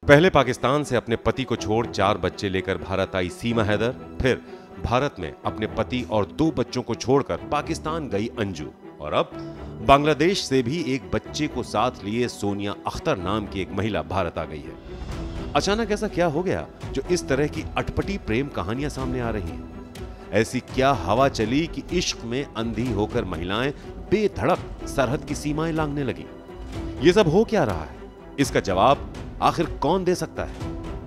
पहले पाकिस्तान से अपने पति को छोड़ 4 बच्चे लेकर भारत आई सीमा हैदर, फिर भारत में अपने पति और 2 बच्चों को छोड़कर पाकिस्तान गई अंजू, और अब बांग्लादेश से भी एक बच्चे को साथ लिए सोनिया अख्तर नाम की एक महिला भारत आ गई है। अचानक ऐसा क्या हो गया जो इस तरह की अटपटी प्रेम कहानियां सामने आ रही हैं? ऐसी क्या हवा चली कि इश्क में अंधी होकर महिलाएं बेधड़क सरहद की सीमाएं लांघने लगी? ये सब हो क्या रहा है? इसका जवाब आखिर कौन दे सकता है?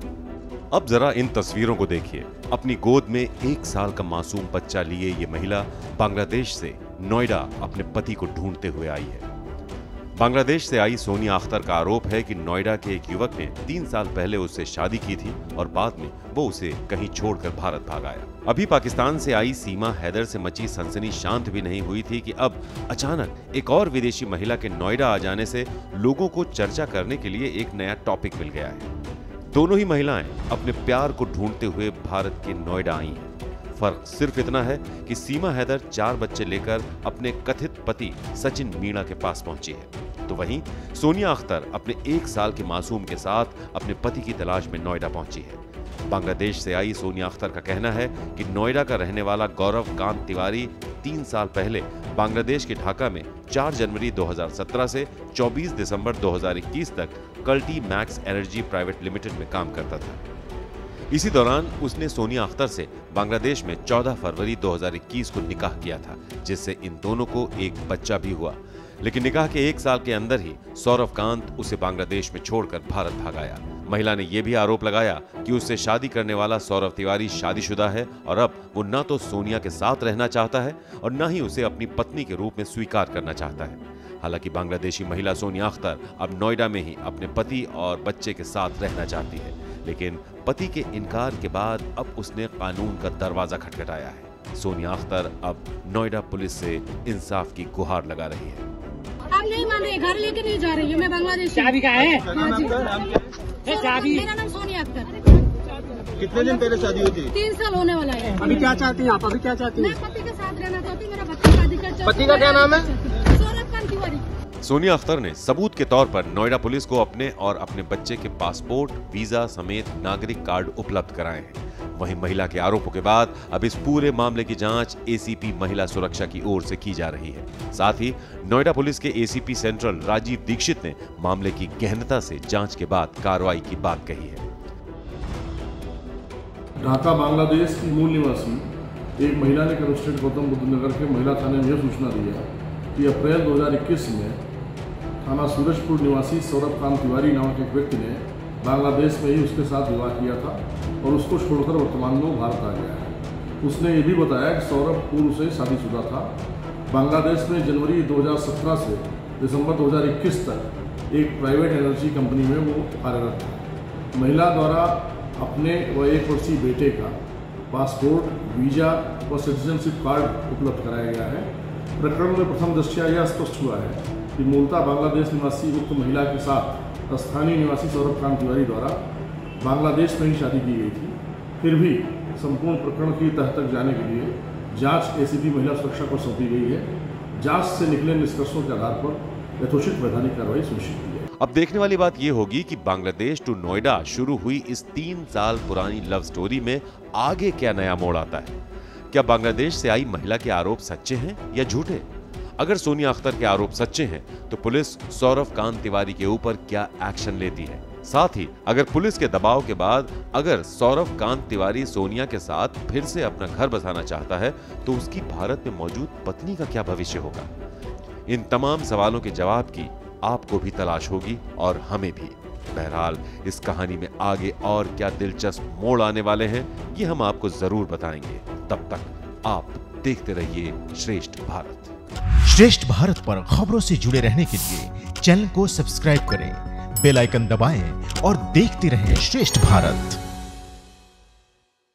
अब जरा इन तस्वीरों को देखिए। अपनी गोद में 1 साल का मासूम बच्चा लिए ये महिला बांग्लादेश से नोएडा अपने पति को ढूंढते हुए आई है। बांग्लादेश से आई सोनिया अख्तर का आरोप है कि नोएडा के एक युवक ने 3 साल पहले उससे शादी की थी और बाद में वो उसे कहीं छोड़कर भारत भाग आया। अभी पाकिस्तान से आई सीमा हैदर से मची सनसनी शांत भी नहीं हुई थी कि अब अचानक एक और विदेशी महिला के नोएडा आ जाने से लोगों को चर्चा करने के लिए एक नया टॉपिक मिल गया है। दोनों ही महिलाएं अपने प्यार को ढूंढते हुए भारत के नोएडा आई हैं। फर्क सिर्फ इतना है कि सीमा हैदर 4 बच्चे लेकर अपने कथित पति सचिन मीणा के पास पहुंची है, तो वहीं सोनिया अख्तर अपने 1 साल के मासूम के साथ अपने पति की तलाश में नोएडा पहुंची है। बांग्लादेश से आई सोनिया अख्तर का कहना है कि नोएडा का रहने वाला गौरव कांत तिवारी 3 साल पहले बांग्लादेश के ढाका में 4 जनवरी 2017 से 24 दिसंबर 2021 तक कल्टी मैक्स एनर्जी प्राइवेट लिमिटेड में काम करता था। इसी दौरान उसने सोनिया अख्तर से बांग्लादेश में 14 फरवरी 2021 को निकाह किया था, जिससे इन दोनों को एक बच्चा भी हुआ। लेकिन निकाह के 1 साल के अंदर ही सौरव कांत उसे बांग्लादेश में छोड़कर भारत भाग आया। महिला ने यह भी आरोप लगाया कि उससे शादी करने वाला सौरव तिवारी शादीशुदा है और अब वो न तो सोनिया के साथ रहना चाहता है और न ही उसे अपनी पत्नी के रूप में स्वीकार करना चाहता है। हालांकि बांग्लादेशी महिला सोनिया अख्तर अब नोएडा में ही अपने पति और बच्चे के साथ रहना चाहती है, लेकिन पति के इनकार के बाद अब उसने कानून का दरवाजा खटखटाया है। सोनिया अख्तर अब नोएडा पुलिस से इंसाफ की गुहार लगा रही है। आप नहीं मान रहे, घर लेके नहीं जा रही हूँ, मैं बांग्लादेश। चाबी का है? चाबी। मेरा नाम सोनिया अख्तर। कितने दिन पहले शादी हुई थी? 3 साल होने वाला है। अभी क्या चाहती हैं आप? अभी क्या चाहती हैं? मैं पति के साथ रहना चाहती हूँ, मेरा बच्चा शादी कर। पति का क्या नाम है? सौरव कांत तिवारी। सोनिया अख्तर ने सबूत के तौर पर नोएडा पुलिस को अपने और अपने बच्चे के पासपोर्ट, वीजा समेत नागरिक कार्ड उपलब्ध कराए हैं। वहीं महिला के आरोपों के बाद अब इस पूरे मामले की जांच एसीपी महिला सुरक्षा की ओर से की जा रही है। साथ ही नोएडा पुलिस के एसीपी सेंट्रल राजीव दीक्षित ने मामले की गहनता से जांच के बाद कार्रवाई की बात कही है। ढाका बांग्लादेश की मूल निवासी एक महिला ने कमिश्नरेट गौतम बुद्ध नगर के महिला थाने में यह सूचना दी है कि अप्रैल 2021 में थाना सूरजपुर निवासी सौरभ कांत तिवारी नामक एक व्यक्ति ने बांग्लादेश में ही उसके साथ विवाह किया था और उसको छोड़कर वर्तमान में भारत आ गया है। उसने ये भी बताया कि सौरभ पूर्व से शादीशुदा था। बांग्लादेश में जनवरी 2017 से दिसंबर 2021 तक एक प्राइवेट एनर्जी कंपनी में वो कार्यरत था। महिला द्वारा अपने व 1 वर्षीय बेटे का पासपोर्ट, वीजा व सिटीजनशिप कार्ड उपलब्ध कराया गया है। प्रकरण में प्रथम दृष्टया यह स्पष्ट हुआ है कि मूलतः बांग्लादेश निवासी उक्त महिला के साथ स्थानीय निवासी सौरभ कांत तिवारी द्वारा बांग्लादेश में ही शादी की गई थी। फिर भी संपूर्ण प्रकरण की तह तक जाने के लिए जांच एसीपी महिला सुरक्षा को सौंपी गई है। जांच से निकले निष्कर्षों के आधार पर यथोचित वैधानिक कार्रवाई सुनिश्चित की है। अब देखने वाली बात यह होगी कि बांग्लादेश टू नोएडा शुरू हुई इस 3 साल पुरानी लव स्टोरी में आगे क्या नया मोड़ आता है। क्या बांग्लादेश से आई महिला के आरोप सच्चे हैं या झूठे? अगर सोनिया अख्तर के आरोप सच्चे हैं तो पुलिस सौरव कांत तिवारी के ऊपर क्या एक्शन लेती है? साथ ही अगर पुलिस के दबाव के बाद अगर सौरव कांत तिवारी सोनिया के साथ फिर से अपना घर बसाना चाहता है तो उसकी भारत में मौजूद पत्नी का क्या भविष्य होगा? इन तमाम सवालों के जवाब की आपको भी तलाश होगी और हमें भी। बहरहाल इस कहानी में आगे और क्या दिलचस्प मोड़ आने वाले हैं ये हम आपको जरूर बताएंगे। तब तक आप देखते रहिए श्रेष्ठ भारत। श्रेष्ठ भारत पर खबरों से जुड़े रहने के लिए चैनल को सब्सक्राइब करें, बेल आइकन दबाएं और देखते रहें श्रेष्ठ भारत।